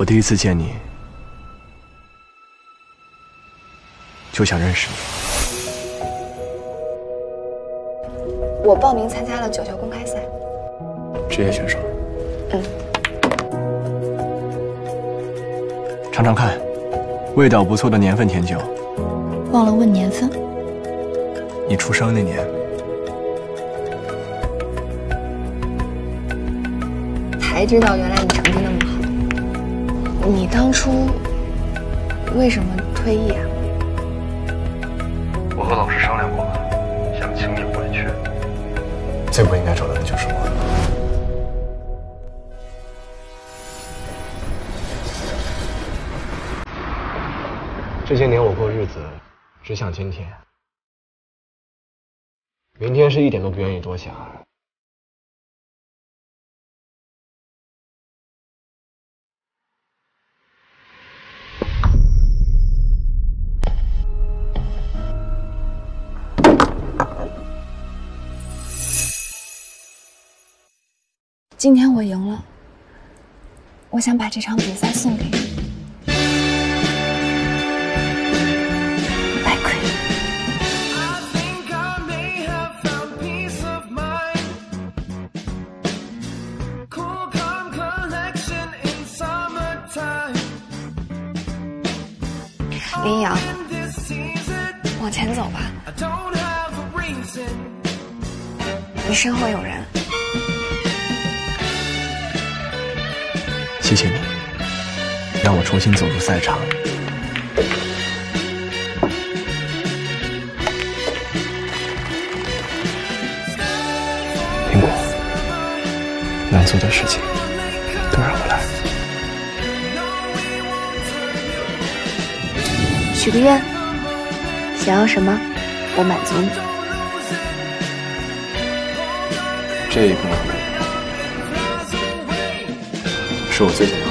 我第一次见你，就想认识你。 我报名参加了9球公开赛， 职业选手。尝尝看，味道不错的年份甜酒。 忘了问年份。 你出生那年。 才知道原来你成绩那么好。你当初为什么退役啊？ 我和老师商量过，想请你回去。最不应该找到的就是我。这些年我过日子只想今天，明天是一点都不愿意多想。 今天我赢了，我想把这场比赛送给你。白亏。林阳，往前走吧，你身后有人。 谢谢你，让我重新走入赛场。苹果，难做的事情都让我来。 许个愿，想要什么，我满足你。 这个是我最想要的。